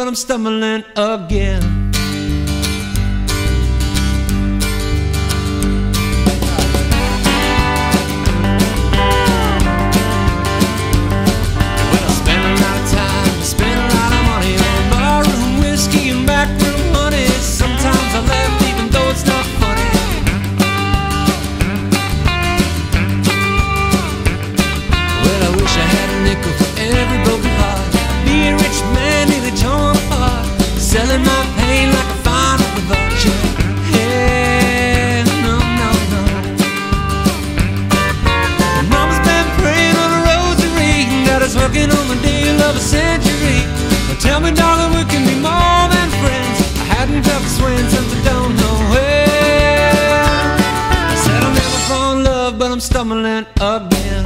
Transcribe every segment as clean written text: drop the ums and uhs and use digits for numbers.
but I'm stumbling again. Selling my pain like a fine at the vulture. Yeah, no, no, no. Mama's been praying on a rosary, got us working on the deal of a century. Now tell me, darling, we can be more than friends. I hadn't felt the swing since I don't know where. I said I'll never fall in love, but I'm stumbling again.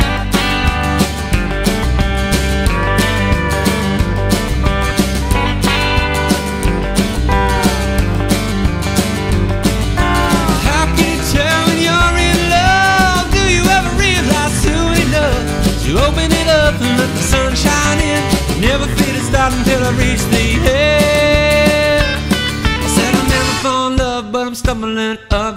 You open it up and let the sun shine in. Never feel it start until I reach the end. I said I'll never fall in love, but I'm stumbling up.